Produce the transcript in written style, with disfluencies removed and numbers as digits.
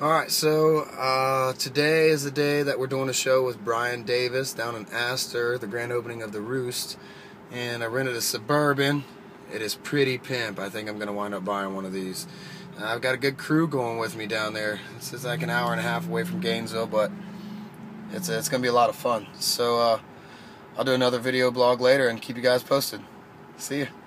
Alright, so today is the day that we're doing a show with Brian Davis down in Astor, the grand opening of the Roost. And I rented a Suburban. It is pretty pimp. I think I'm going to wind up buying one of these. I've got a good crew going with me down there. This is like an hour and a half away from Gainesville, but it's going to be a lot of fun. So I'll do another video blog later and keep you guys posted. See ya.